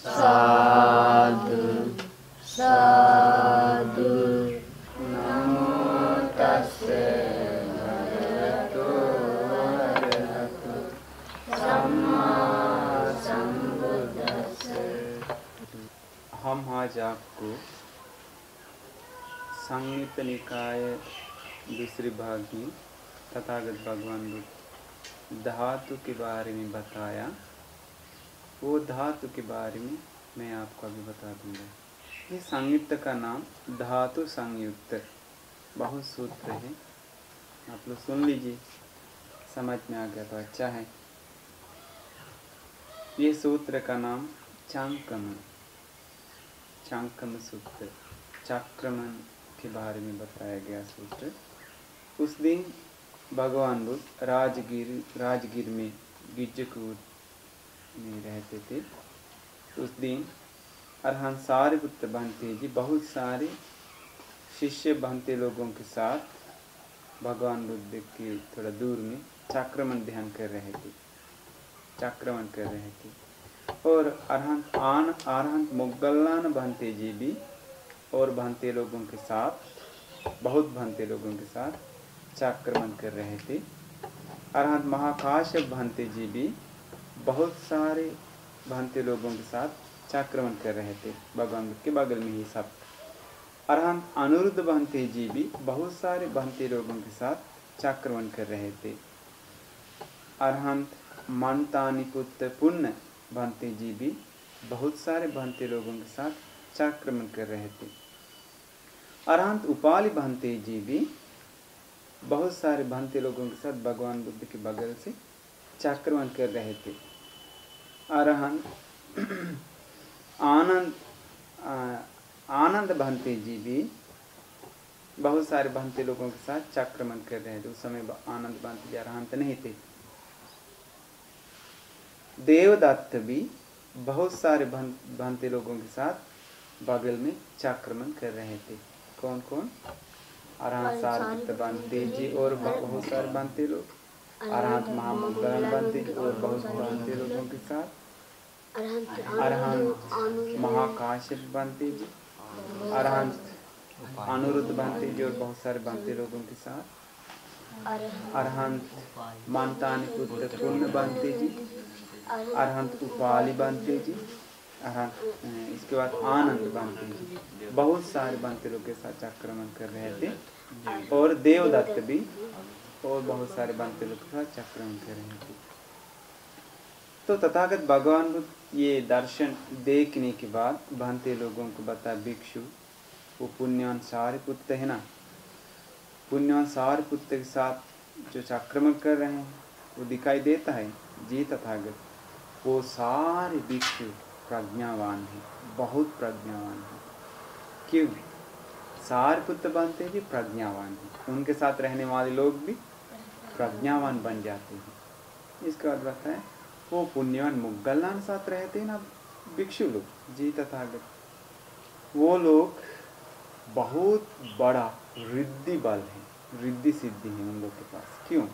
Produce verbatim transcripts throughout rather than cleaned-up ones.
साधु साधु। नमो तस्से भगवतो अरहतो सम्मा संबुद्धिस्से। हम आज आपको संयुक्त निकाय दूसरे भाग में तथागत भगवान बुद्ध धातु के बारे में बताया। वो धातु के बारे में मैं आपको अभी बता दूंगा। ये संयुक्त का नाम धातु संयुक्त बहुत सूत्र है। आप लोग सुन लीजिए, समझ में आ गया तो अच्छा है। ये सूत्र का नाम चांकमन चांकम सूत्र, चक्रमन के बारे में बताया गया सूत्र। उस दिन भगवान बुद्ध राजगीर राजगीर में गिज्जकूट में रहते थे। उस दिन अरहंत सारिपुत्र भंते जी बहुत सारे शिष्य भंते लोगों के साथ भगवान बुद्ध के थोड़ा दूर में चक्रमन ध्यान कर रहे थे चक्रमन कर रहे थे और अरहंत आन अरहंत मोगल्लान भंते जी भी और भंते लोगों के साथ बहुत भंते लोगों के साथ चक्रमन कर रहे थे। अरहंत महाकाश्यप भंते जी भी बहुत सारे भंते लोगों के साथ चक्रमन कर रहे थे भगवान बुद्ध के बगल में ही सब। अरहंत अनिरुद्ध भंते जी भी बहुत सारे भंते लोगों के साथ चक्रमन कर रहे थे। अरहंत मंतानी पुत्र पुण्य भंते जी भी बहुत सारे भंते लोगों के साथ चक्रमन कर रहे थे। अरहंत उपाली भंते जी भी बहुत सारे भंते लोगों के साथ भगवान बुद्ध के बगल से चक्रमन कर रहे थे। अरहंत आनंद आनंद भंते जी भी बहुत सारे भंते लोगों के साथ चक्रमन कर रहे थे। उस समय आनंद भंते जी अरहंत नहीं थे। देवदत्त भी बहुत सारे भंते लोगों के साथ बगल में चक्रमन कर रहे थे। कौन कौन? अरहंत सारिपुत्र भंते जी और बहुत सारे भंते लोग, अरहंत महामंगल भंते जी और बहुत भंते लोगों के साथ, अरहंत महाकाश्यप भंते जी, अरहंत अनिरुद्ध भंते जी और बहुत सारे भंते लोगों के साथ, अरहंत मंतानी पुत्र पुण्य भंते जी, अरहंत उपाली भंते जी, अरहंत इसके बाद आनंद भंते जी, बहुत सारे भंते लोग के साथ चक्रमन कर रहे थे। और देवदत्त भी और बहुत सारे भंते लोग के साथ चक्रमन कर रहे थे। तो तथागत भगवान बुद्ध ये दर्शन देखने के बाद भंते लोगों को बता, भिक्षु वो पुण्यवान सारिपुत्र है ना, पुण्यवान सारिपुत्र के साथ जो चक्रमण कर रहे हैं वो दिखाई देता है जी तथागत, वो सारे भिक्षु प्रज्ञावान है, बहुत प्रज्ञावान है। क्यों? सारिपुत्र बनते जी प्रज्ञावान है, उनके साथ रहने वाले लोग भी प्रज्ञावान बन जाते हैं। इसके बाद बताएं वो पुण्यवान मुगल्लान साथ रहते हैं ना भिक्षु लोग जी तथागत, वो लोग बहुत बड़ा रिद्धि बल है, रिद्धि सिद्धि है उन लोग के पास। क्यों?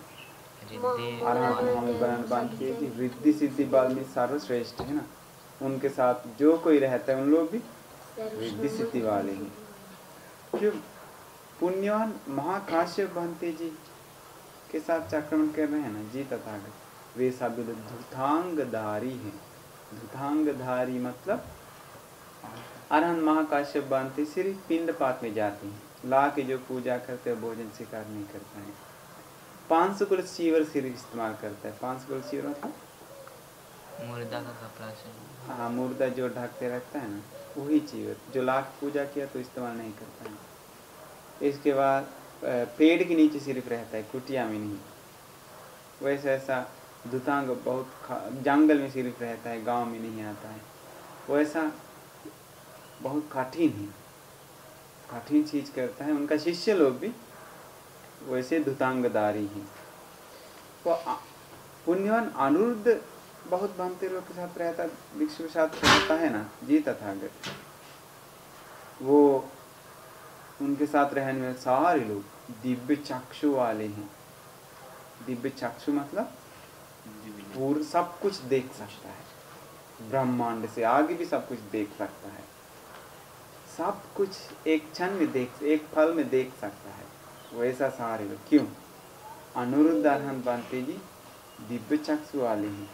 रिद्धि सिद्धि बल में सर्वश्रेष्ठ है ना, उनके साथ जो कोई रहता है उन लोग भी रिद्धि सिद्धि वाले हैं। क्यों? पुण्यवान महाकाश्यप भंते जी के साथ चक्रमण कर रहे हैं ना जी तथागत, वे सभी लोग धुतांगधारी हैं। धुतांगधारी मतलब अरहंत महाकाश्यप भंते सिर्फ पिंड पात में जाते हैं, ला के जो पूजा करते हैं भोजन स्वीकार नहीं करता है। पांच सौ कुल चीवर सिर्फ इस्तेमाल करता है। पांच सौ कुल चीवर मतलब मुर्दा का कपड़ा से, हाँ मुर्दा जो ढकते रहता है ना वही चीवर, जो लाख पूजा किया तो इस्तेमाल नहीं करता है। इसके बाद पेड़ के नीचे सिर्फ रहता है, कुटिया में नहीं। वैसे ऐसा धुतांग बहुत जंगल में सिर्फ रहता है, गांव में नहीं आता है। वैसा बहुत कठिन है, कठिन चीज करता है। उनका शिष्य लोग भी वैसे धुतांगधारी हैं। तो पुण्यवान अनिरुद्ध बहुत भंते लोग के साथ रहता, भिक्षु के साथ रहता है ना जी तथागत, वो उनके साथ रहने में सारे लोग दिव्य चक्षु वाले हैं। दिव्य चक्षु मतलब पूर्ण सब कुछ देख सकता है, ब्रह्मांड से आगे भी सब कुछ देख सकता है, सब कुछ एक क्षण में देख, एक पल में देख सकता है, वैसा सारे लोग। क्यों? अनिरुद्ध अरहंत बांते जी दिव्य चक्षु वाले हैं।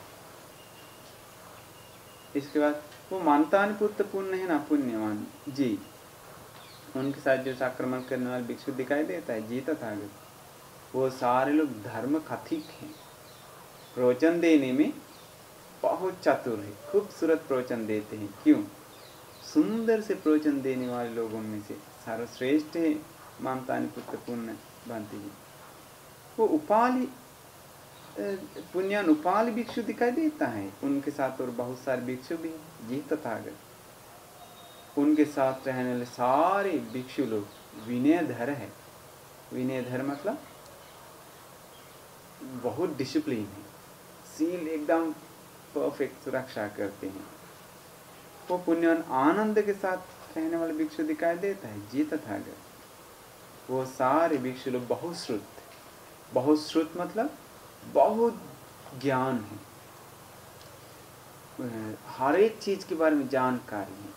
इसके बाद वो मानतान पुत्र पुण्य है ना, पुण्यवान जी, उनके साथ जो आक्रमण करने वाले भिक्षु दिखाई देता है जी तथागत, वो सारे लोग धर्म कथिक हैं, प्रवचन देने में बहुत चतुर है, खूबसूरत प्रवचन देते हैं। क्यों? सुंदर से प्रवचन देने वाले लोगों में से सर्वश्रेष्ठ है मानतान पुत्र पुण्य बांते जी। वो उपाली पुण्यान उपाली भिक्षु दिखाई देता है, उनके साथ और बहुत सारे भिक्षु भी जी तथागत। उनके साथ रहने वाले सारे भिक्षु लोग विनयधर है। विनयधर मतलब बहुत डिसिप्लिन है, सील एकदम परफेक्ट सुरक्षा करते हैं। वो पुण्यवान आनंद के साथ रहने वाले भिक्षु दिखाई देता है जी तथागत। वो सारे भिक्षु लोग बहुत श्रुत, बहुत श्रुत मतलब बहुत ज्ञान है, हर एक चीज के बारे में जानकारी है,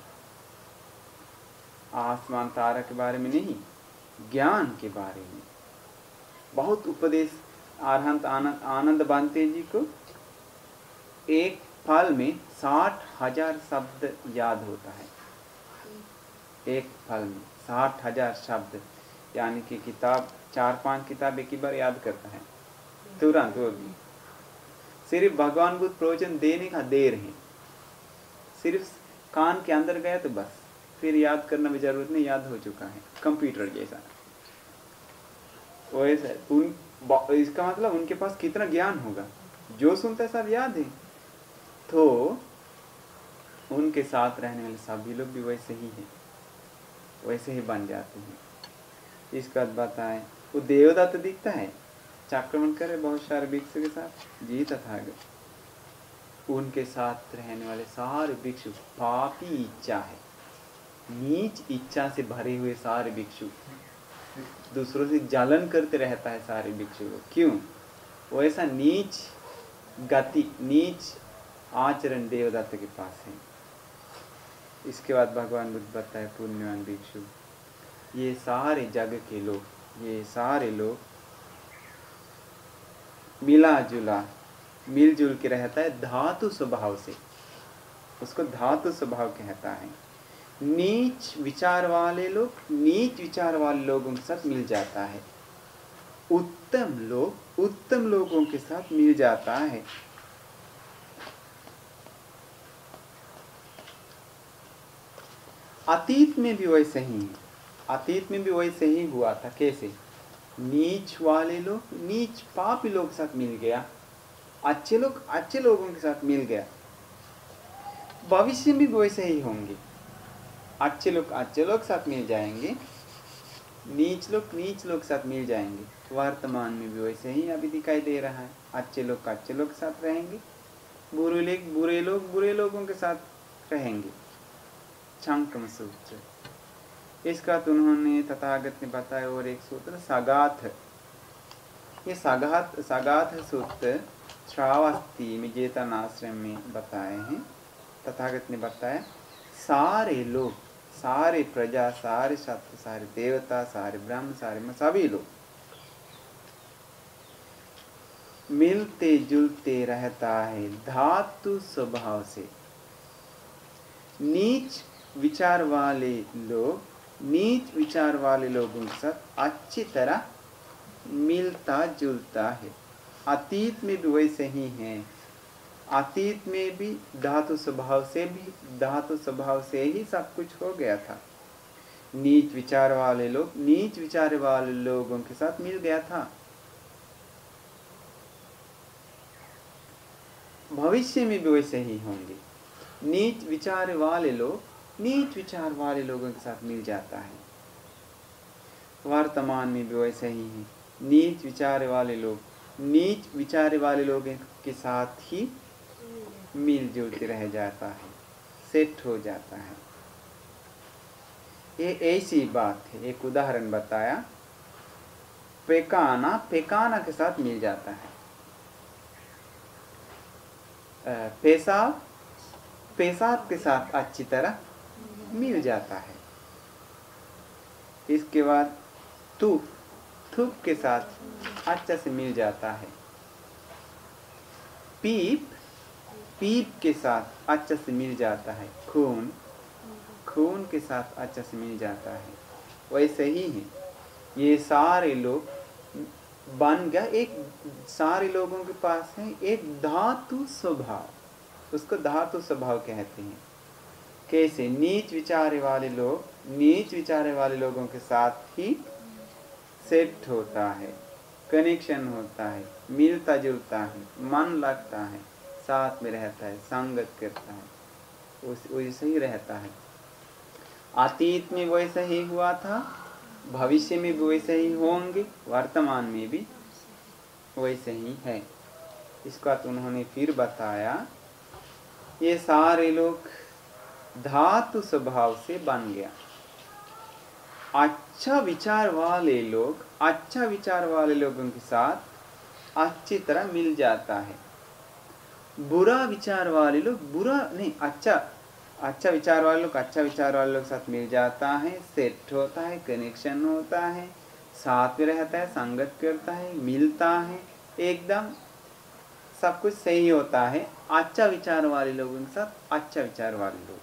आसमान तारा के बारे में नहीं, ज्ञान के बारे में बहुत उपदेश। अरहंत आनंद आनंद बांते जी को एक पल में साठ हजार शब्द याद होता है, एक पल में साठ हजार शब्द, यानी कि किताब चार पांच किताब एक ही बार याद करता है तुरंत। वो भी सिर्फ भगवान बुद्ध प्रवचन देने का देर है, सिर्फ कान के अंदर गया तो बस, फिर याद करना भी जरूरत नहीं, याद हो चुका है, कंप्यूटर जैसा। वैसे उन इसका मतलब उनके पास कितना ज्ञान होगा, जो सुनता है सब याद है। तो उनके साथ रहने वाले सभी लोग भी वैसे ही हैं, वैसे ही बन जाते हैं। इसका बताएं, वो देवदत्त दिखता है, आक्रमण करे बहुत सारे भिक्षु के साथ जी तथागत। उनके साथ रहने वाले सारे भिक्षु पापी इच्छा है, नीच इच्छा से भरे हुए सारे भिक्षु, दूसरों से जलन करते रहता है सारे भिक्षु को। क्यों? वो ऐसा नीच गति, नीच आचरण देवदत्त के पास है। इसके बाद भगवान बुद्ध बताए पुण्यवान भिक्षु, ये सारे जग के लोग, ये सारे लोग मिला जुला मिलजुल के रहता है धातु स्वभाव से, उसको धातु स्वभाव कहता है। नीच विचार वाले लोग नीच विचार वाले लोगों के साथ मिल जाता है, उत्तम लोग उत्तम लोगों के साथ मिल जाता है। अतीत में भी वैसे ही है, अतीत में भी वैसे ही हुआ था। कैसे? नीच वाले लोग नीच पापी लोग के साथ मिल गया, अच्छे लोग अच्छे लोगों के साथ मिल गया। भविष्य में भी वैसे ही होंगे, अच्छे लोग अच्छे लोग के साथ मिल जाएंगे, नीच लोग नीच लोग के साथ मिल जाएंगे। वर्तमान में भी वैसे ही अभी दिखाई दे रहा है, अच्छे लोग अच्छे लोग के साथ रहेंगे, बुरे लोग बुरे लोग बुरे लोगों के साथ रहेंगे। चांकम सूत्र, इसका तो उन्होंने तथागत ने बताया। और एक सूत्र सगाथ, ये सगाथ सगाथ सूत्र श्रावस्ती में जेतन आश्रम में बताए हैं। तथागत ने बताया सारे लोग, सारे प्रजा, सारे सत्य, सारे देवता, सारे ब्रह्म, सारे सभी लोग मिलते जुलते रहता है धातु स्वभाव से। नीच विचार वाले लोग नीच विचार वाले लोगों के साथ अच्छी तरह मिलता जुलता है। अतीत में भी वैसे ही है, अतीत में भी धातु स्वभाव से भी धातु स्वभाव से ही सब कुछ हो गया था। नीच विचार वाले लोग नीच विचार वाले लोगों के साथ मिल गया था। भविष्य में भी वैसे ही होंगे, नीच विचार वाले लोग नीच विचार वाले लोगों के साथ मिल जाता है। वर्तमान में भी वैसे ही है, नीच विचार वाले लोग नीच विचार वाले लोगों के साथ ही मिलजुल के रह जाता है, सेट हो जाता है। ये ऐसी बात है। एक उदाहरण बताया, पेकाना पेकाना के साथ मिल जाता है, पेशाब पेशाब के साथ अच्छी तरह मिल जाता है। इसके बाद थूक थूक के साथ अच्छा से मिल जाता है। पीप पीप के साथ अच्छा से मिल जाता है। खून खून के साथ अच्छा से मिल जाता है। वैसे ही है ये सारे लोग बन गया एक, सारे लोगों के पास है एक धातु स्वभाव, उसको धातु स्वभाव कहते हैं। कैसे? नीच विचारे वाले लोग नीच विचारे वाले लोगों के साथ ही सेट होता है, कनेक्शन होता है, मिलता जुलता है, मन लगता है, साथ में रहता है, संगत करता है, उस वैसे ही रहता है। अतीत में वैसा ही हुआ था, भविष्य में भी वैसे ही होंगे, वर्तमान में भी वैसे ही है। इसका तो उन्होंने फिर बताया, ये सारे लोग धातु स्वभाव से बन गया। अच्छा विचार वाले लोग अच्छा विचार वाले लोगों के साथ अच्छी तरह मिल जाता है। बुरा विचार वाले लोग बुरा नहीं अच्छा अच्छा विचार वाले लोग अच्छा विचार वाले लोग के साथ मिल जाता है, सेट होता है, कनेक्शन होता है, साथ में रहता है, संगत करता है, मिलता है, एकदम सब कुछ सही होता है। अच्छा विचार वाले लोगों के साथ अच्छा विचार वाले लोग।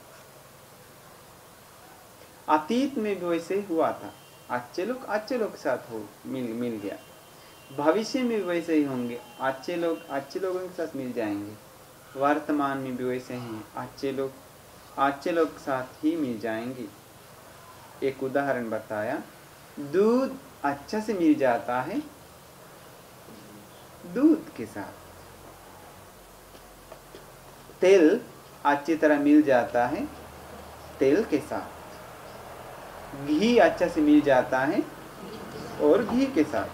अतीत में भी वैसे हुआ था, अच्छे लोग अच्छे लोग के साथ हो मिल मिल गया। भविष्य में भी वैसे ही होंगे, अच्छे लोग अच्छे लोगों के साथ मिल जाएंगे। वर्तमान में भी वैसे ही अच्छे लोग अच्छे लोग के साथ ही मिल जाएंगे। एक उदाहरण बताया, दूध अच्छा से मिल जाता है दूध के साथ, तेल अच्छी तरह मिल जाता है तेल के साथ, घी अच्छा से मिल जाता है और घी के साथ,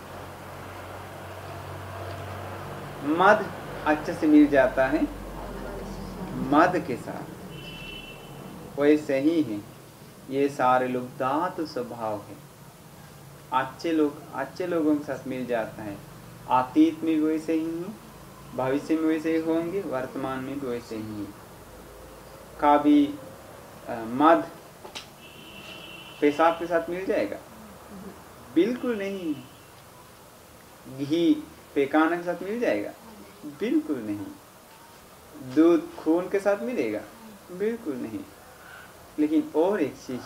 मध अच्छे से मिल जाता है मध के साथ। वैसे ही है ये सारे लोग धातु स्वभाव है। अच्छे लोग अच्छे लोगों के साथ मिल जाता है। अतीत में भी वैसे ही है, भविष्य में वैसे ही होंगे, वर्तमान में भी वैसे ही है। कभी मध पेशाब के साथ मिल जाएगा? बिल्कुल नहीं। घी पैखाना के साथ मिल जाएगा? बिल्कुल नहीं। दूध खून के साथ मिलेगा? बिल्कुल नहीं। लेकिन और एक चीज,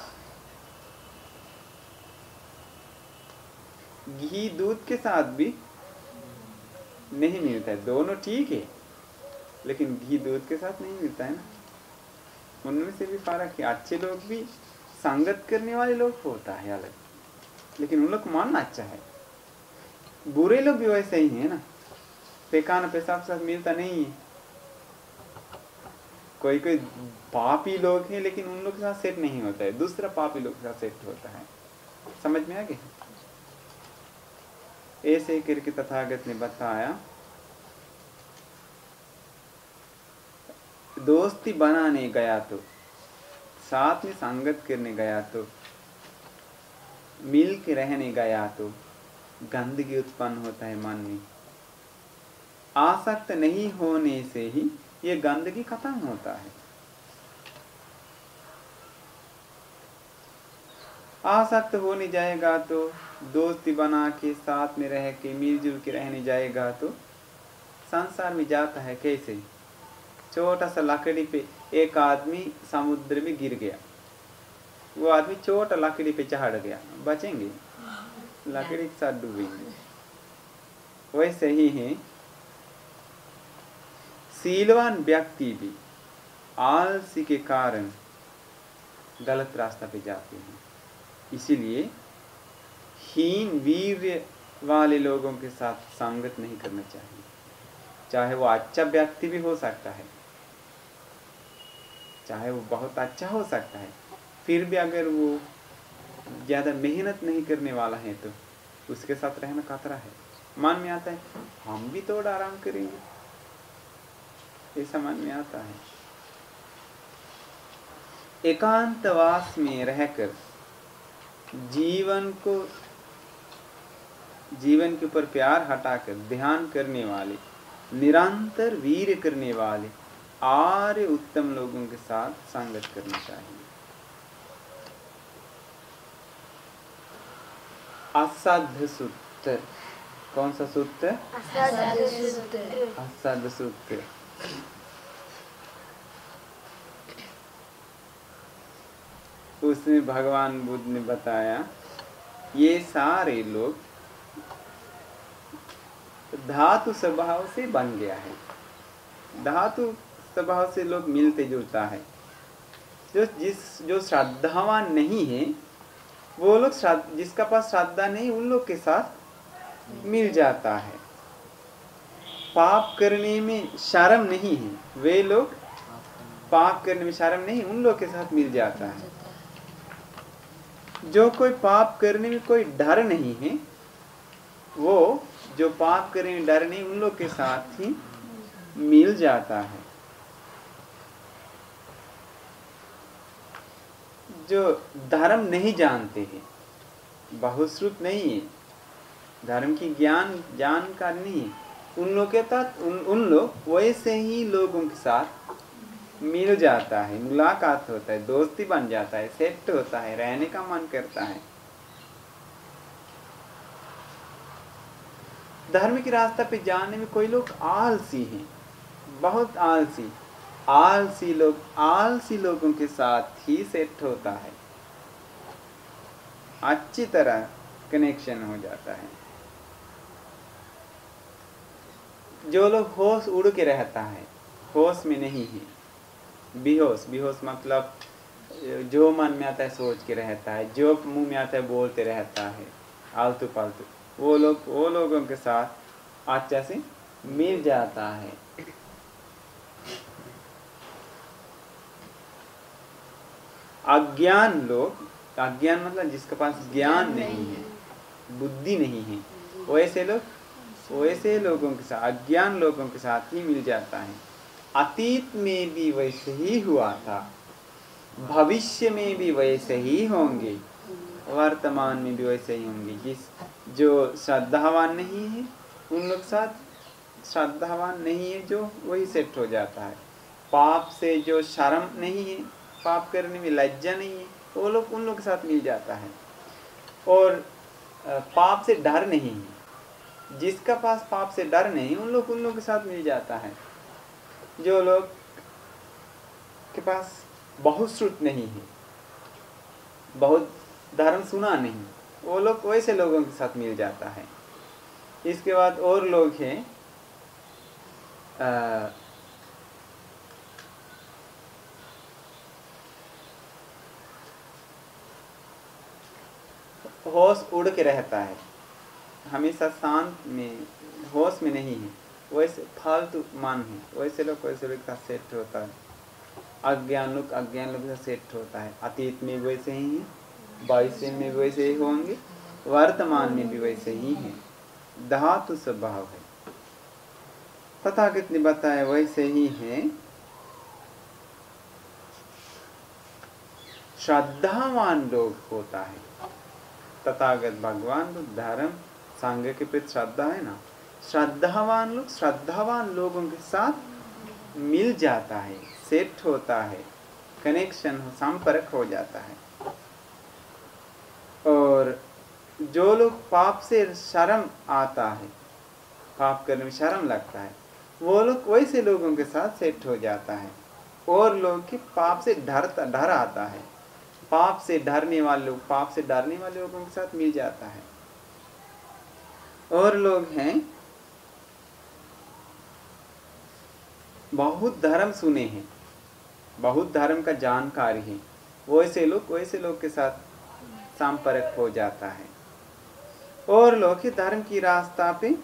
घी दूध के साथ भी नहीं मिलता है। दोनों ठीक है, लेकिन घी दूध के साथ नहीं मिलता है ना। उनमें से भी फर्क है। अच्छे लोग भी संगत करने वाले लोग होता है अलग, लेकिन उन लोग को मानना अच्छा है। बुरे लोग भी वैसे ही है ना, पैखाना पेशाब के साथ मिलता नहीं है। कोई कोई पापी लोग हैं, लेकिन उन लोग के साथ सेट नहीं होता है, दूसरा पापी लोग के साथ सेट होता है। समझ में आ गया? ऐसे करके तथागत ने बताया, दोस्ती बनाने गया तो, साथ में संगत करने गया तो, मिल के रहने गया तो गंदगी उत्पन्न होता है मन में। आसक्त नहीं होने से ही ये गंदगी खत्म होता है। आसक्त होने जाएगा तो, दोस्ती बना के साथ में रह के मिलजुल के रहने जाएगा तो संसार में जाता है कैसे? छोटा सा लकड़ी पे एक आदमी समुद्र में गिर गया, वो आदमी छोटा लकड़ी पे चढ़ गया, बचेंगे? लकड़ी के साथ डूबेंगे। वैसे ही है, सीलवान व्यक्ति भी आलसी के कारण गलत रास्ता पे जाते हैं। इसीलिए हीन वीर्य वाले लोगों के साथ संगत नहीं करना चाहिए। चाहे वो अच्छा व्यक्ति भी हो सकता है, चाहे वो बहुत अच्छा हो सकता है, फिर भी अगर वो ज़्यादा मेहनत नहीं करने वाला है तो उसके साथ रहना खतरा है। मन में आता है हम भी थोड़ा आराम करेंगे, ऐसा मन में आता है। एकांतवास में रहकर जीवन को जीवन के ऊपर प्यार हटाकर ध्यान करने वाले, निरंतर वीर्य करने वाले, आर्य उत्तम लोगों के साथ संगत करना चाहिए। असाध्य सूत्र, कौन सा सूत्र? असाध्य सूत्र। असाध्य सूत्र। उसमें भगवान बुद्ध ने बताया ये सारे लोग धातु स्वभाव से बन गया है। धातु स्वभाव से लोग मिलते जुलता है। जो जिस जो श्रद्धावान नहीं है वो लोग, जिसका पास श्रद्धा नहीं उन लोग के साथ मिल जाता है। पाप करने में शर्म नहीं है वे लोग, पाप करने में शर्म नहीं उन लोग के साथ मिल जाता है। जो कोई पाप करने में कोई डर नहीं है वो, जो पाप करने में डर नहीं उन लोग के साथ ही मिल जाता है। जो धर्म नहीं जानते हैं, बहुश्रुत नहीं है, धर्म की ज्ञान जानकार नहीं है, उन लोग के साथ उन उन लोग वैसे ही लोगों के साथ मिल जाता है, मुलाकात होता है, दोस्ती बन जाता है, सेट होता है, रहने का मन करता है। धर्म की रास्ता पे जाने में कोई लोग आलसी हैं, बहुत आलसी आलसी लोग आलसी लोगों के साथ ही सेट होता है, अच्छी तरह कनेक्शन हो जाता है। जो लोग होश उड़ के रहता है, होश में नहीं है, बेहोश, बेहोश मतलब जो मन में आता है सोच के रहता है, जो मुंह में आता है बोलते रहता है, आलतू पालतू, वो लोग वो लोगों के साथ अच्छा से मिल जाता है। अज्ञान लोग, अज्ञान मतलब जिसके पास ज्ञान नहीं है, बुद्धि नहीं है, वैसे लोग वैसे लोगों के साथ, अज्ञान लोगों के साथ ही मिल जाता है। अतीत में भी वैसे ही हुआ था, भविष्य में भी वैसे ही होंगे, वर्तमान में भी वैसे ही होंगे। जिस जो श्रद्धावान नहीं है उन लोग साथ श्रद्धावान नहीं है जो वही सेट हो जाता है। पाप से जो शर्म नहीं है, पाप करने में लज्जा नहीं है, वो लोग उन लोग के साथ मिल जाता है। और पाप से डर नहीं है, जिसका पास पाप से डर नहीं उन लोग उन लोग के साथ मिल जाता है। जो लोग के पास बहुश्रुत नहीं है, बहुत धर्म सुना नहीं, वो लोग वैसे लोगों के साथ मिल जाता है। इसके बाद और लोग हैं आ, होश उड़ के रहता है, हमेशा शांत में, होश में नहीं है, वैसे फालतू मन है, वैसे लोग वैसे लोग का सेट होता है। अज्ञान लोग अज्ञान लोग का सेट होता है। अतीत में वैसे ही है, भविष्य में वैसे ही होंगे, वर्तमान में भी वैसे ही है, धातु स्वभाव है। तथागत ने बताया वैसे ही है। श्रद्धावान लोग होता है, तथागत भगवान तो धर्म संघ के प्रति श्रद्धा है ना, श्रद्धावान लोग श्रद्धावान लोगों के साथ मिल जाता है, सेट होता है, कनेक्शन हो, संपर्क हो जाता है। और जो लोग पाप से शर्म आता है, पाप करने में शर्म लगता है, वो लोग वैसे लोगों के साथ सेट हो जाता है। और लोग की पाप से डरता डर आता है, पाप से डरने वाले लोग पाप से डरने वाले लोगों के साथ मिल जाता है। और लोग हैं बहुत धर्म सुने हैं, बहुत धर्म का जानकारी है, वैसे लोग वैसे लोग के साथ संपर्क हो जाता है। और लोग के धर्म की रास्ता पे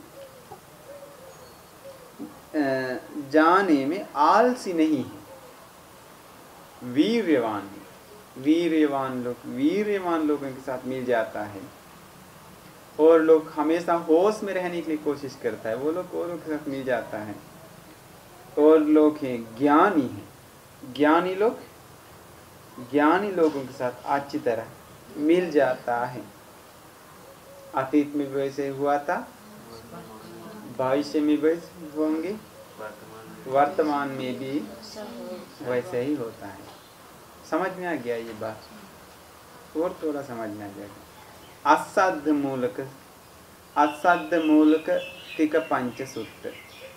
जाने में आलसी नहीं है, वीर्यवान है। वीर्यवान लोग वीर्यवान लोगों के साथ मिल जाता है। और लोग हमेशा होश में रहने के लिए कोशिश करता है, वो लोग वो लोग के साथ मिल जाता है। और लोग हैं ज्ञानी हैं, ज्ञानी लोग ज्ञानी लोगों के साथ अच्छी तरह मिल जाता है। अतीत में वैसे हुआ था, भविष्य में वैसे होंगे, वर्तमान में भी वैसे ही होता है। समझ में आ गया ये बात? और थोड़ा समझ में आ जाएगा। असद मूलक असद मूलक तिक पंच सूत्र।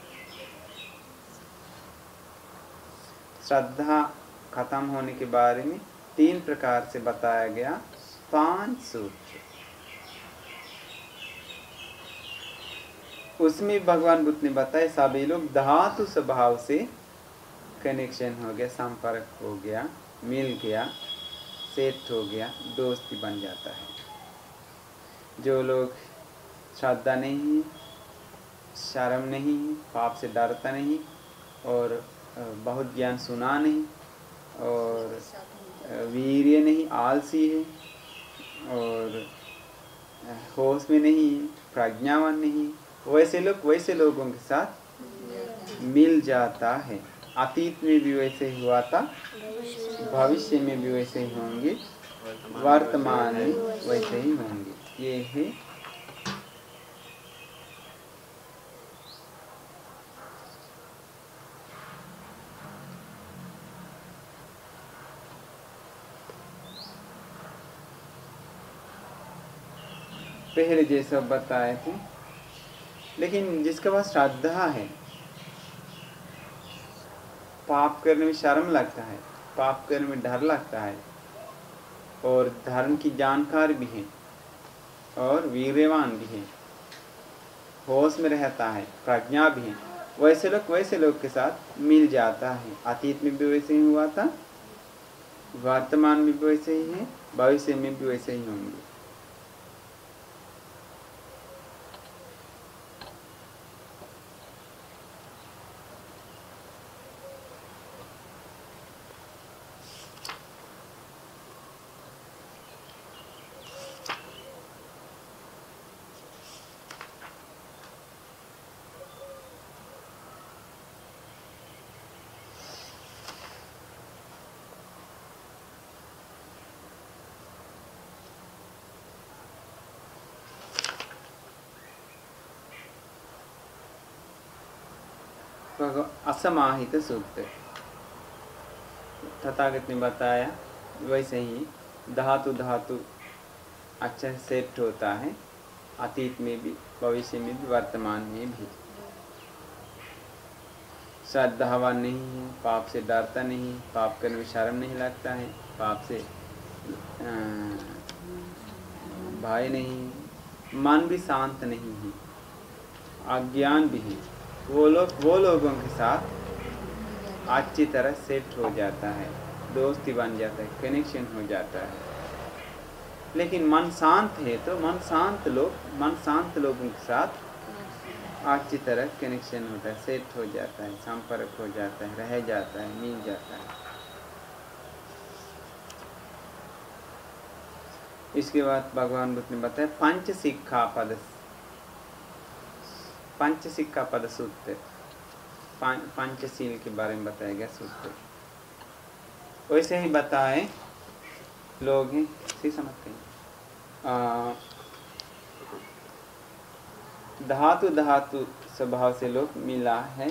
श्रद्धा खत्म होने के बारे में तीन प्रकार से बताया गया पांच सूत्र। उसमें भगवान बुद्ध ने बताया सभी लोग धातु स्वभाव से कनेक्शन हो गया, संपर्क हो गया, मिल गया, सेट हो गया, दोस्ती बन जाता है। जो लोग श्रद्धा नहीं, शर्म नहीं, पाप से डरता नहीं और बहुत ज्ञान सुना नहीं और वीर्य नहीं, आलसी है और होश में नहीं, प्रज्ञावान नहीं, वैसे लोग वैसे लोगों के साथ मिल जाता है। अतीत में भी वैसे ही हुआ था, भविष्य में भी वैसे ही होंगे, वर्तमान में वैसे ही होंगे। ये है पहले जैसा बताए थे। लेकिन जिसके पास श्रद्धा है, पाप करने में शर्म लगता है, पाप करने में डर लगता है और धर्म की जानकार भी है और वीर्यवान भी है, होश में रहता है, प्रज्ञा भी है, वैसे लोग वैसे लोग के साथ मिल जाता है। अतीत में भी वैसे ही हुआ था, वर्तमान में भी वैसे ही है, भविष्य में भी वैसे ही होंगे। असमाहित सूत्र तथागत ने बताया वैसे ही धातु धातु अच्छा सेट होता है, अतीत में भी, भविष्य में भी, वर्तमान में भी। श्रद्धावान नहीं है, पाप से डरता नहीं, पाप करने में शर्म नहीं लगता है, पाप से भय नहीं, मन भी शांत नहीं है, अज्ञान भी है, वो लोग वो लोगों के साथ अच्छी तरह सेट हो जाता है, दोस्ती बन जाता है, कनेक्शन हो जाता है। लेकिन मन शांत है तो मन शांत लोग मन शांत लोगों के साथ अच्छी तरह कनेक्शन होता है, सेट हो जाता है, संपर्क हो जाता है, रह जाता है, मिल जाता है। इसके बाद भगवान बुद्ध ने बताया पंच शिक्षा पद पंच शिक्षा पद सूत्र, पंचशील के बारे में बताया गया सूत्र। वैसे ही बताए लोग हैं, सही समझते हैं। धातु धातु स्वभाव से लोग मिला है।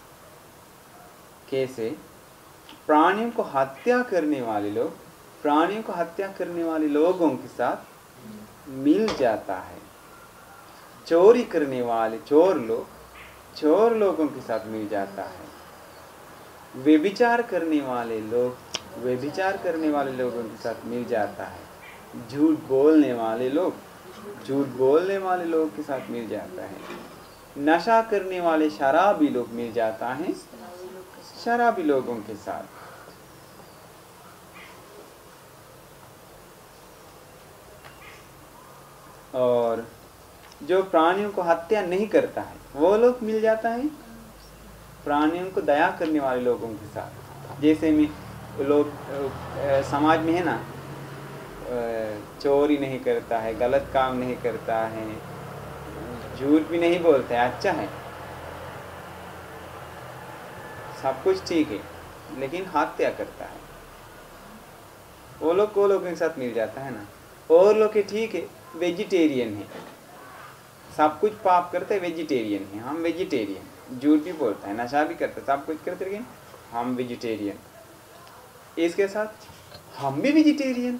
कैसे? प्राणियों को हत्या करने वाले लोग प्राणियों को हत्या करने वाले लोगों के साथ मिल जाता है। चोरी करने वाले चोर लोग चोर लोगों के साथ मिल जाता है। व्यभिचार करने वाले लोग व्यभिचार करने वाले लोगों के साथ मिल जाता है। झूठ बोलने वाले लोग झूठ बोलने वाले लोगों के साथ मिल जाता है। नशा करने वाले शराबी लोग मिल जाता है शराबी लोगों के साथ। और जो प्राणियों को हत्या नहीं करता है वो लोग मिल जाता है प्राणियों को दया करने वाले लोगों के साथ। जैसे में लोग समाज में है ना, चोरी नहीं करता है, गलत काम नहीं करता है, झूठ भी नहीं बोलता है, अच्छा है, सब कुछ ठीक है, लेकिन हत्या करता है, वो लोग वो लोगों के साथ मिल जाता है ना। और लोग के ठीक है, वेजिटेरियन है, सब कुछ पाप करते हैं, वेजिटेरियन है, हम वेजिटेरियन झूठ भी बोलता है, नशा भी करता है, सब कुछ करते, लेकिन हम वेजिटेरियन। इसके साथ हम भी वेजिटेरियन,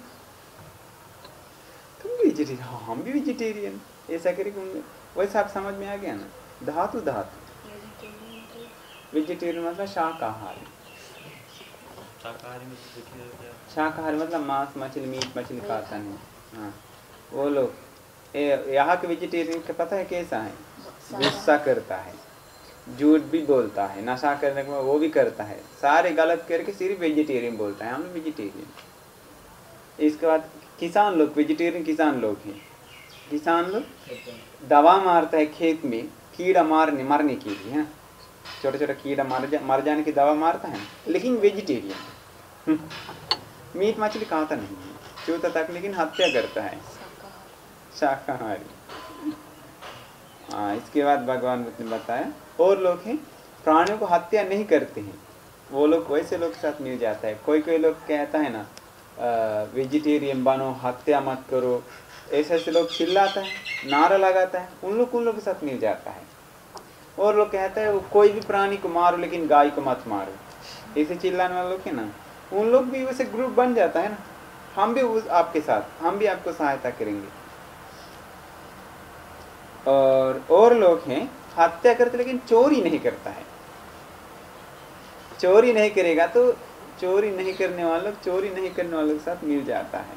तुम भी वेजिटेरियन, हाँ हम भी वेजिटेरियन, ऐसा करके वैसे आप समझ में आ गया ना। धातु धातु वेजिटेरियन मतलब शाकाहारी, शाकाहारी में तो देखिए क्या शाकाहारी मतलब मांस मछली मीट मछली खाता नहीं। हाँ वो लोग यहाँ के वेजिटेरियन का पता है कैसा है, गुस्सा करता है, झूठ भी बोलता है, नशा करने के बाद वो भी करता है, सारे गलत करके सिर्फ वेजिटेरियन बोलता है, हम लोग वेजिटेरियन। इसके बाद किसान लोग, वेजिटेरियन किसान लोग हैं। किसान लोग दवा मारता है खेत में कीड़ा मारने मारने के लिए, है छोटा छोटा कीड़ा मार जा मर जाने की दवा मारता है, लेकिन वेजिटेरियन। मीट मछली खाता नहीं है, चूता तक, लेकिन हत्या करता है, शाकाहारी। हाँ इसके बाद भगवान बुद्ध ने बताया और लोग हैं प्राणियों को हत्या नहीं करते हैं, वो लोग वैसे लोग के साथ मिल जाता है। कोई कोई लोग कहता है ना वेजिटेरियन बनो, हत्या मत करो, ऐसे ऐसे लोग चिल्लाता है, नारा लगाता है, उन लोग उन लोग के साथ मिल जाता है। और लोग कहते हैं कोई भी प्राणी को मारो लेकिन गाय को मत मारो, ऐसे चिल्लाने वाले लोग है ना, उन लोग भी वैसे ग्रुप बन जाता है ना, हम भी उस आपके साथ, हम भी आपको सहायता करेंगे। और और लोग हैं हत्या करते लेकिन चोरी नहीं करता है, चोरी नहीं करेगा तो चोरी नहीं करने वाले लोग चोरी नहीं करने वालों के साथ मिल जाता है।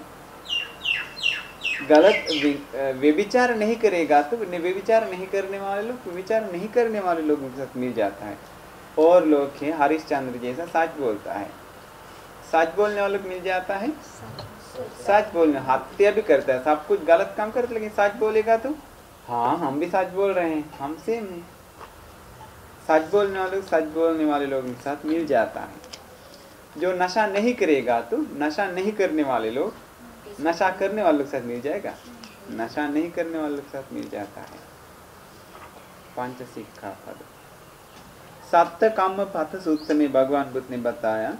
गलत व्यभिचार नहीं करेगा तो व्यभिचार नहीं करने वाले लोग व्यभिचार नहीं करने वाले लोगों के साथ मिल जाता है। और लोग हैं हरिश्चंद्र जैसा सच बोलता है, सच बोलने वाले को मिल जाता है, सच बोलने, हत्या भी करता है, सब कुछ गलत काम करता है, लेकिन सच बोलेगा तो हाँ हम भी सच बोल रहे हैं, हम सेम हैं। सच बोलने वाले सच बोलने वाले लोगों के साथ मिल जाता है। जो नशा नहीं करेगा तो नशा नहीं करने वाले लोग, नशा करने वालों के साथ मिल जाएगा, नशा नहीं करने वालों के साथ मिल जाता है। पंच शिक्षा पद सप्त काम पथ सूत्र में भगवान बुद्ध ने बताया,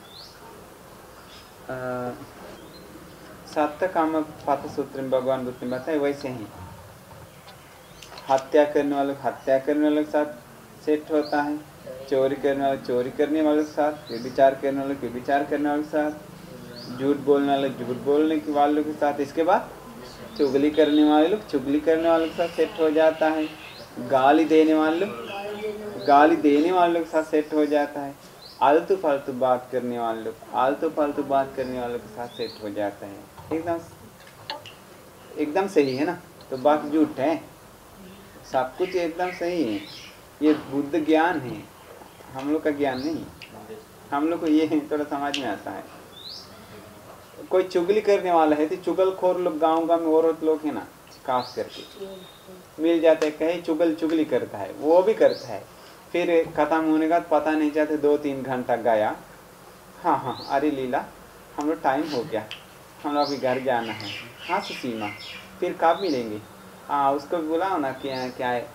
सप्त काम पथ सूत्र में भगवान बुद्ध ने बताया वैसे ही हत्या करने वालों हत्या करने वालों के साथ सेट होता है, चोरी करने वाले चोरी करने वालों के साथ, व्यभिचार करने वालों व्यभिचार करने वालों के साथ, झूठ बोलने वाले झूठ बोलने के वालों के साथ, इसके बाद चुगली करने वाले लोग चुगली करने वालों के साथ सेट हो जाता है, गाली देने वाले लोग गाली देने वालों के साथ सेट हो जाता है, आलतू फालतू बात करने वाले लोग आलतू फालतू बात करने वालों के साथ सेट हो जाता है। एकदम एकदम सही है ना, तो बात झूठ है, सब कुछ एकदम सही है। ये बुद्ध ज्ञान है, हम लोग का ज्ञान नहीं, हम लोग को ये थोड़ा समझ में आता है। कोई चुगली करने वाला है तो चुगलखोर लोग गांव गांव में औरत लोग है ना, खास करके मिल जाते हैं, कहीं चुगल चुगली करता है वो भी करता है, फिर खत्म होने का पता नहीं चाहते, दो तीन घंटा गया, हाँ हाँ अरे लीला हम लोग टाइम हो गया, हम लोग अभी घर जाना है, हाँ सुसीमा फिर कब मिलेंगे, हाँ उसको भी बुलाओ ना, क्या क्या है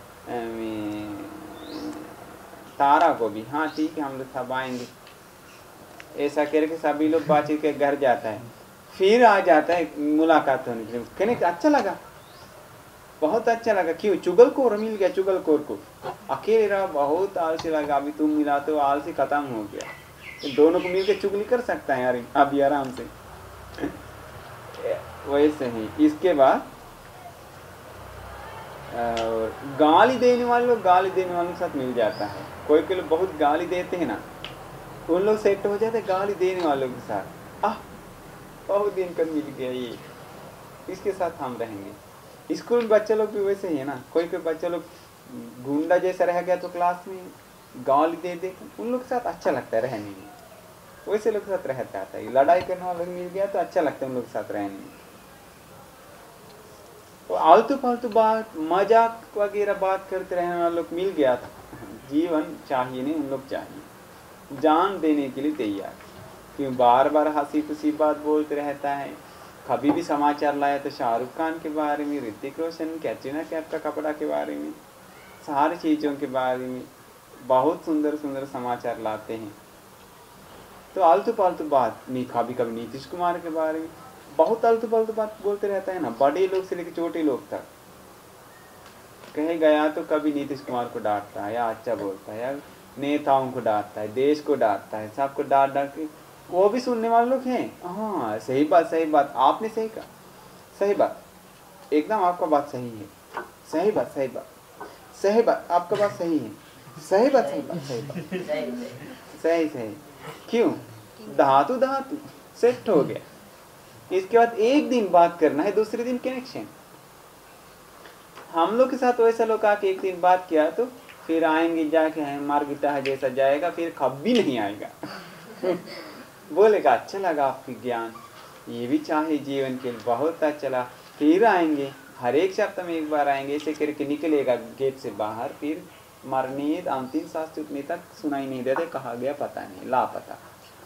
तारा को भी, हाँ ठीक है हम लोग सब आएंगे। ऐसा करके सभी लोग बातचीत के घर जाता है, फिर आ जाता है मुलाकात होने के लिए, कहने अच्छा लगा, बहुत अच्छा लगा, क्यों चुगलखोर मिल गया, चुगलखोर को अकेले रहा बहुत आलसी लगा, अभी तुम मिला तो आलसी खत्म हो गया, दोनों को मिलकर चुगली कर सकता है यार अभी आराम से। वैसे ही इसके बाद और गाली देने वाले लोग गाली देने वालों के साथ मिल जाता है, कोई कोई लोग बहुत गाली देते हैं ना, उन लोग सेट हो जाते हैं गाली देने वालों के साथ, आह बहुत दिन कर मिल गया ये, इसके साथ हम रहेंगे। स्कूल में बच्चे लोग भी वैसे ही है ना, कोई कोई बच्चे लोग गुंडा जैसा रह गया तो क्लास में गाली दे दे, उन लोग के साथ अच्छा लगता है रहने में, वैसे लोग के साथ रहता है। लड़ाई करने वाला मिल गया तो अच्छा लगता है उन लोग के साथ रहने में। तो आलतू फालतू बात मजाक वगैरह बात करते रहने वाले लोग मिल गया था, जीवन चाहिए नहीं, उन लोग चाहिए जान देने के लिए तैयार, क्यों बार बार हंसी खुशी बात बोलते रहता है। कभी भी समाचार लाया तो शाहरुख खान के बारे में, ऋतिक रोशन, कैटरीना कैफ का कपड़ा के बारे में, सारी चीज़ों के बारे में बहुत सुंदर सुंदर समाचार लाते हैं। तो आलतू फालतू बात नहीं, कभी कभी नीतीश कुमार के बारे में बहुत आलतू फालतू बात बोलते रहता है ना, बड़े लोग से लेकर छोटे लोग तक कहीं गया तो कभी नीतीश कुमार को डांटता है या अच्छा बोलता है या नेताओं को डांटता है, देश को डांटता है, सबको डांट डांट के वो भी सुनने वाले लोग हैं। हाँ सही बात, सही बात, आपने सही कहा, सही बात, एकदम आपका बात सही है, सही बात, सही बात, सही बात, आपका बात सही है, सही बात, सही बात, सही बात, सही सही। क्यों? धातु धातु सेट हो गया। इसके बाद एक दिन बात करना है, दूसरे दिन कनेक्शन। हम लोग के साथ वैसा लोग आके एक दिन बात किया तो फिर आएंगे जाके हैं मार्गिटा है जैसा जाएगा, फिर कभी नहीं आएगा। बोलेगा अच्छा लगा आपकी ज्ञान, ये भी चाहे जीवन के लिए, बहुत अच्छा लगा। फिर आएंगे, हर एक सप्ताह में एक बार आएंगे, ऐसे करके निकलेगा गेट से बाहर, फिर मरने अंतिम सांस छूटने तक सुनाई नहीं देते, कहा गया पता नहीं, लापता।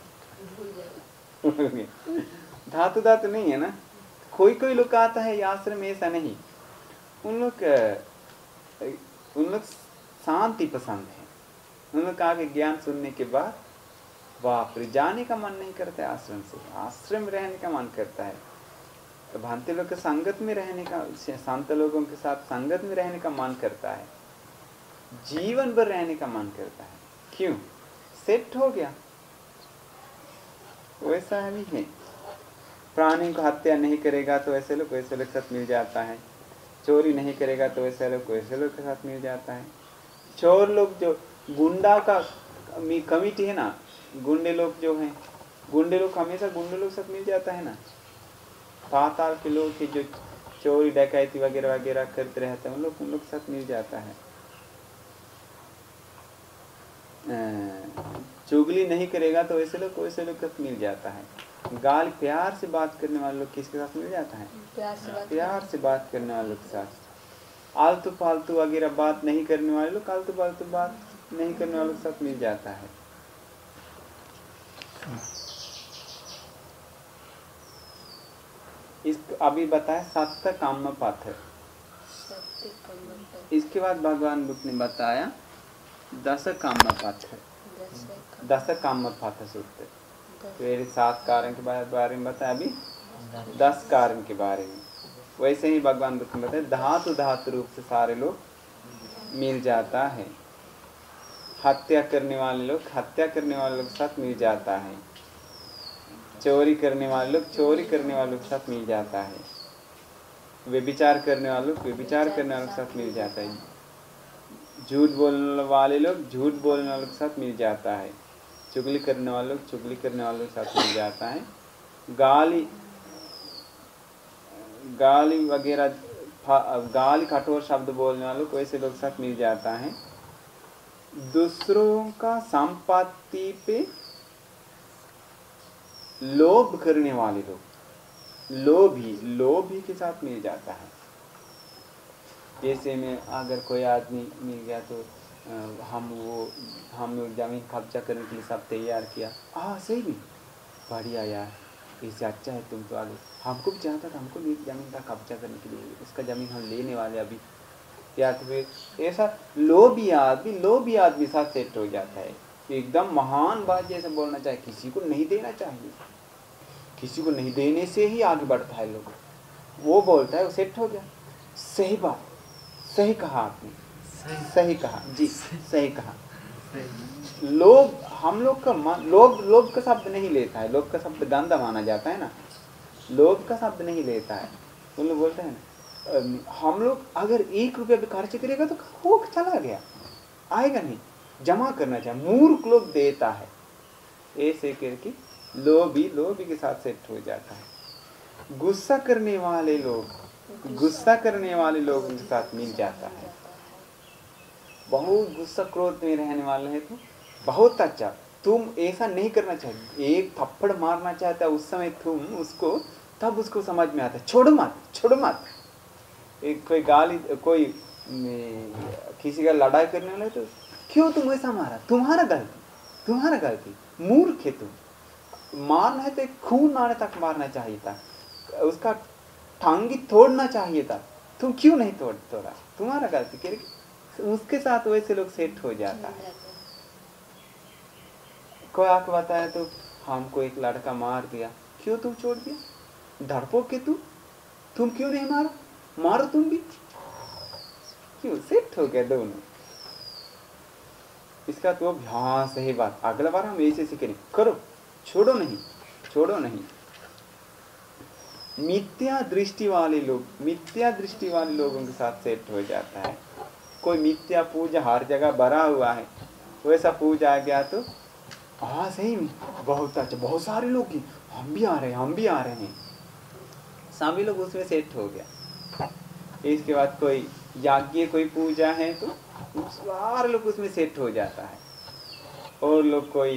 धातु धातु नहीं है ना। कोई कोई लोग आता है आश्रम में, ऐसा नहीं, उन लोग उन लोग शांति पसंद है। उन लोग आके ज्ञान सुनने के बाद बाप रे, जाने का मन नहीं करता है आश्रम से, आश्रम रहने का मन करता है। तो भांति लोग के संगत में रहने का, शांत लोगों के साथ संगत में रहने का मन करता है, जीवन भर रहने का मन करता है। क्यों? सेट हो गया। वैसा भी है, प्राणी को हत्या नहीं करेगा तो ऐसे लोग वैसे लोग के साथ मिल जाता है, चोरी नहीं करेगा तो वैसे लोग वैसे लोग के साथ मिल जाता है। चोर लोग जो गुंडा का कमिटी है ना, गुंडे लोग जो हैं, गुंडे लोग हमेशा गुंडे लोग साथ मिल जाता है ना। पाताल के लोग के जो चोरी डकैती वगैरह वगैरह करते रहते हैं, उन लोग उन लोग के साथ मिल जाता है। चुगली नहीं करेगा तो वैसे लोग वैसे लोग के साथ मिल जाता है। गाल प्यार से बात करने वाले लोग किसके साथ मिल जाता है? प्यार से बात प्यार से बात करने वाले लोग के साथ। आलतू फालतू वगैरह बात नहीं करने वाले लोग, आलतू फालतू बात नहीं करने वालों के साथ मिल जाता है। इस अभी बताया सत्य काम पाथ। इसके बाद भगवान बुद्ध ने बताया दस काम पाथ, दस काम पाथ सूत्र। फिर सात कारण के बारे में बताया, अभी दस कारण के बारे में। वैसे ही भगवान बुद्ध ने बताया धातु धातु रूप से सारे लोग मिल जाता है। हत्या करने वाले लोग हत्या करने वाले लोग के साथ मिल जाता है, चोरी करने वाले लोग चोरी करने वालों के साथ मिल जाता है, व्यभिचार करने वाले लोग व्यभिचार करने वालों के साथ मिल जाता है, झूठ बोलने वाले लोग झूठ बोलने वालों के साथ मिल जाता है, चुगली करने वाले लोग चुगली करने वालों के साथ मिल जाता है, गाली गाली वगैरह गाली कठोर शब्द बोलने वालों को ऐसे लोग के साथ मिल जाता है। दूसरों का संपत्ति पे लोभ करने वाले लोग, लोभी लोभी के साथ मिल जाता है। जैसे में अगर कोई आदमी मिल गया तो हम वो हम जमीन कब्जा करने के लिए सब तैयार किया, हाँ सही भी बढ़िया यार, इससे अच्छा है तुम तो आगे, हमको भी चाहता था हमको भी जमीन का कब्जा करने के लिए, उसका जमीन हम लेने वाले अभी, या तो फिर ऐसा लोभी आदमी लोभी आदमी साथ सेट हो जाता है। एकदम महान बात जैसे बोलना चाहिए, किसी को नहीं देना चाहिए, किसी को नहीं देने से ही आगे बढ़ता है लोग, वो बोलता है वो सेट हो गया। सही बात, सही कहा आपने, सही कहा जी, सही कहा। लोभ हम लोग का मन, लोभ लोभ का शब्द नहीं लेता है, लोभ का शब्द गंदा माना जाता है ना, लोभ का शब्द नहीं लेता है। उन लोग बोलते हैं ना, हम लोग अगर एक रुपया भी खर्च करेगा तो हो चला गया, आएगा नहीं, जमा करना चाहिए, मूर्ख लोग देता है, ऐसे करके लोभी लोभी के साथ सेट हो जाता है। गुस्सा करने वाले लोग गुस्सा करने वाले लोगों के साथ मिल जाता है। बहुत गुस्सा क्रोध में रहने वाले हैं तो बहुत अच्छा, तुम ऐसा नहीं करना चाहिए, एक थप्पड़ मारना चाहता है उस समय तुम उसको, तब उसको समझ में आता है, छोड़ मत छोड़ मत। एक कोई गाली कोई किसी का लड़ाई करने वाला है तो क्यों तुम ऐसा मारा, तुम्हारा गलती तुम्हारा गलती, मूर्ख है तुम, मारना है तो खून आने तक मारना चाहिए था, उसका टांगी तोड़ना चाहिए था, तुम क्यों नहीं तोड़ तोड़ा, तुम्हारा गलती करके उसके साथ वैसे लोग सेट हो जाता है। कोई आके बताया तो हमको एक लड़का मार दिया, क्यों तुम छोड़ दिया, डरपोक के तू तुम क्यों नहीं मारो, मारो तुम भी, क्यों सेट हो गया दोनों। इसका तो अभ्यास है बात। अगला बार हम ऐसे ऐसे करें, करो, छोड़ो नहीं, छोड़ो नहीं। मिथ्या दृष्टि वाले लोग, मिथ्या दृष्टि वाले लोगों के साथ सेट हो जाता है। कोई मिथ्या पूजा हर जगह भरा हुआ है, वैसा पूजा आ गया तो हाँ सही में बहुत अच्छा, बहुत सारे लोग हैं, हम भी आ रहे हैं, हम भी आ रहे हैं, सभी लोग उसमें सेट हो गया। इसके बाद कोई याज्ञ, कोई पूजा है तो सारे लोग उसमें सेट हो जाता है। और लोग कोई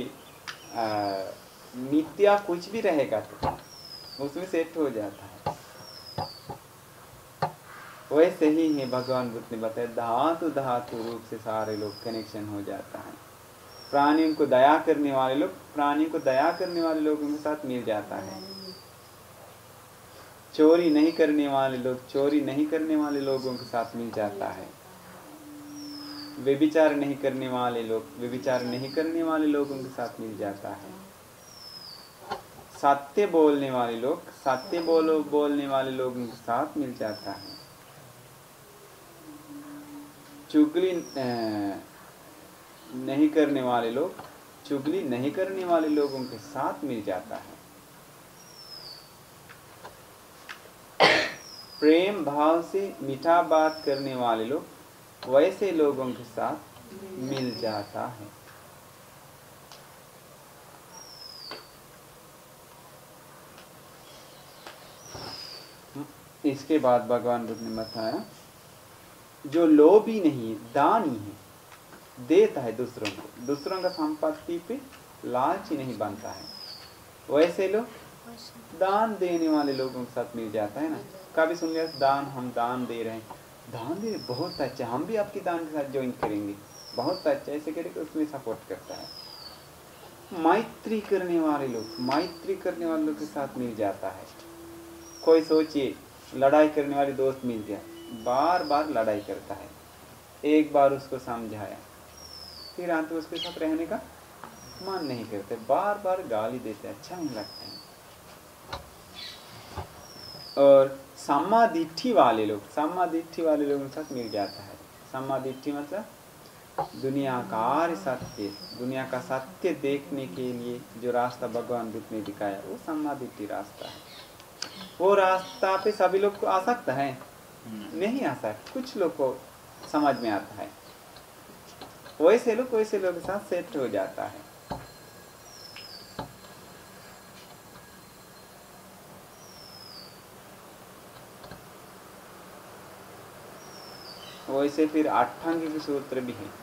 मिथ्या कुछ भी रहेगा तो उसमें सेट हो जाता है। वैसे ही है भगवान बुद्ध ने बताया, धातु धातु रूप से सारे लोग कनेक्शन हो जाता है। प्राणियों को दया करने वाले लोग, प्राणियों को दया करने वाले लोगों के साथ मिल जाता है। चोरी नहीं करने वाले लोग, चोरी नहीं करने वाले लोगों के साथ मिल जाता है। व्यभिचार नहीं करने वाले लोग, व्यभिचार नहीं करने वाले लोगों के साथ मिल जाता है। सत्य बोलने वाले लोग, सत्य बोलो बोलने वाले लोगों के साथ मिल जाता है। चुगली नहीं करने वाले लोग, चुगली नहीं करने वाले लोगों के साथ मिल जाता है। प्रेम भाव से मीठा बात करने वाले लोग, वैसे लोगों के साथ मिल जाता है। इसके बाद भगवान बुद्ध ने बताया, जो लोभी नहीं है, दानी है, देता है दूसरों को, दूसरों का संपत्ति पे लालची नहीं बनता है, वैसे लोग दान देने वाले लोगों के साथ मिल जाता है ना। कभी सुन लिया दान, हम दान दे रहे हैं, दान दे रहे, बहुत अच्छा, हम भी आपकी दान के साथ ज्वाइन करेंगे, बहुत अच्छा, ऐसे करके उसमें सपोर्ट करता है। मैत्री करने वाले लोग, मैत्री करने वाले लोग के साथ मिल जाता है। कोई सोचिए लड़ाई करने वाले दोस्त मिल गया, बार बार लड़ाई करता है, एक बार उसको समझाया, फिर अंत में उसके साथ रहने का मन नहीं करते, बार बार गाली देते, अच्छा नहीं लगता है। और सम्मादिट्ठी वाले लोग, सम्मादिट्ठी वाले लोगों के साथ मिल जाता है। सम्मादिट्ठी मतलब दुनिया का आर्य सत्य, दुनिया का सत्य देखने के लिए जो रास्ता भगवान बुद्ध ने दिखाया, वो सम्मादिट्ठी रास्ता है। वो रास्ता पे सभी लोग को आ सकता है? नहीं आ सकता, कुछ लोग को समझ में आता है, वैसे लोग वैसे लोग के साथ सेट हो जाता है। वैसे फिर अट्ठांगिक सूत्र भी है,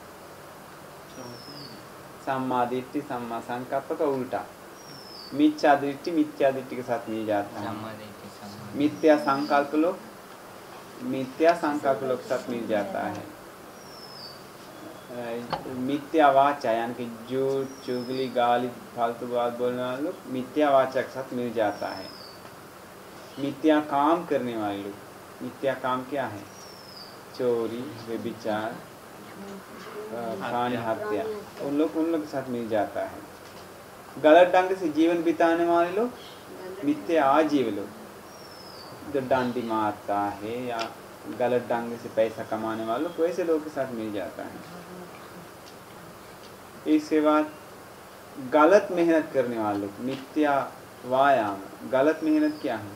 सम्मा दृष्टि सम्मा संकल्प का उल्टा, मिथ्या दृष्टि मिथ्या दृष्टि के साथ मिल जाता है। मिथ्या संकल्प लोग, मिथ्या संकल्प लोग के साथ मिल जाता है। मिथ्या वाचा यानी कि झूठ, चुगली, गाली, फालतू बात बोलने वाले लोग मिथ्या वाचा के साथ मिल जाता है। मिथ्या काम करने वाले लोग, मिथ्या काम क्या है? चोरी, व्यभिचार, प्राण हत्या, उन लोग उन लोग के साथ मिल जाता है। गलत ढंग से जीवन बिताने वाले लोग मिथ्या आजीव लोग, जो डांडी मारता है या गलत ढंग से पैसा कमाने वाले लोग, वैसे लोगों के साथ मिल जाता है। इसके बाद गलत मेहनत करने वाले लोग, मिथ्या व्यायाम, गलत मेहनत क्या है?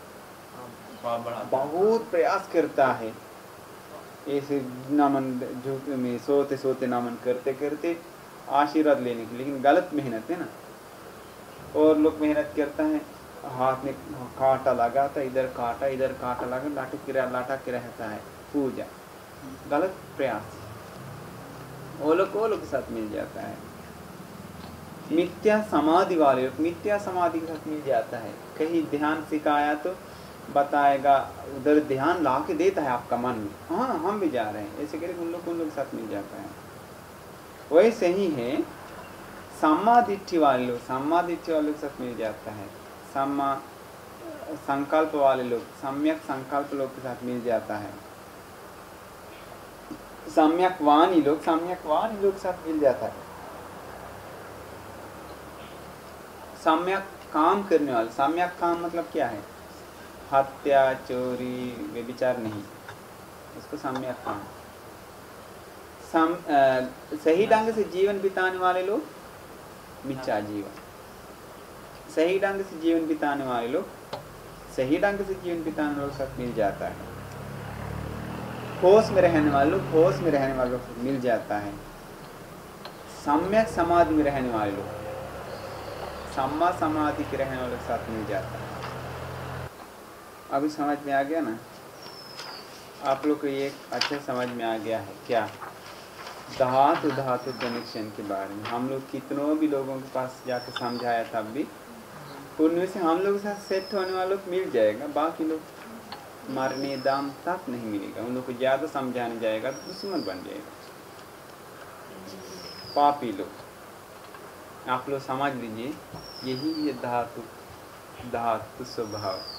बहुत प्रयास करता है, ऐसे नमन झुक में सोते सोते नमन करते करते आशीर्वाद लेने की, लेकिन गलत मेहनत है ना। और लोग मेहनत करता है, हाथ में कांटा लगाता, इधर कांटा इधर कांटा लगा, लाटू किरा लाटा के रहता है, पूजा, गलत प्रयास, वो लोग वो लोग के साथ मिल जाता है। मिथ्या समाधि वाले लोग, मिथ्या समाधि के साथ मिल जाता है। कहीं ध्यान सिखाया तो बताएगा, उधर ध्यान ला के देता है आपका मन में, हाँ हम भी जा रहे हैं, ऐसे करके उन लोग उन लोग के साथ मिल जाता है। वैसे ही है सम्मादिट्ठी वाले लोग, सम्मादिट्ठी वाले के साथ मिल जाता है। सम्मा संकल्प वाले लोग, सम्यक संकल्प लोग के साथ मिल जाता है। सम्यक वाणी लोग, सम्यक वाणी लोग के साथ मिल जाता है। सम्यक काम करने वाले, सम्यक काम मतलब क्या है? हत्या, चोरी, व्यभिचार नहीं, इसको सम्यक काम। सम आ, सही ढंग से जीवन बिताने वाले लोग मिथ्या जीवन, सही ढंग से जीवन बिताने वाले लोग सही ढंग से जीवन बिताने वालों के साथ मिल जाता है। होश में रहने वाले लोग होश में रहने वालों को मिल जाता है। सम्यक समाधि में रहने वाले लोग सम्मा समाधि के रहने वालों के साथ मिल जाता है। अभी समझ में आ गया ना? आप लोग को ये अच्छे समझ में आ गया है क्या? धातु धातु कनेक्शन के बारे में हम लोग कितनों भी लोगों के पास जाकर समझाया था, अभी उनमें से हम लोग के साथ सेट होने वालों को मिल जाएगा, बाकी लोग मरने दाम तक नहीं मिलेगा। उन लोग को ज़्यादा समझाने जाएगा तो दुश्मन बन जाएगा, पापी लोग। आप लोग समझ लीजिए, यही है धातु धातु स्वभाव।